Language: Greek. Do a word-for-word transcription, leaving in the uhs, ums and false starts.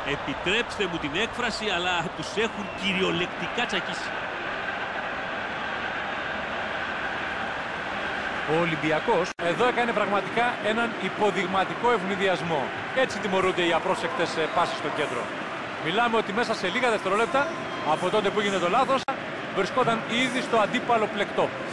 Επιτρέψτε μου την έκφραση, αλλά τους έχουν κυριολεκτικά τσακίσει. Ο Ολυμπιακός εδώ έκανε πραγματικά έναν υποδειγματικό ευνηδιασμό. Έτσι τιμωρούνται οι απρόσεκτες πάσεις στο κέντρο. Μιλάμε ότι μέσα σε λίγα δευτερόλεπτα από τότε που έγινε το λάθος βρισκόταν ήδη στο αντίπαλο πλεκτό.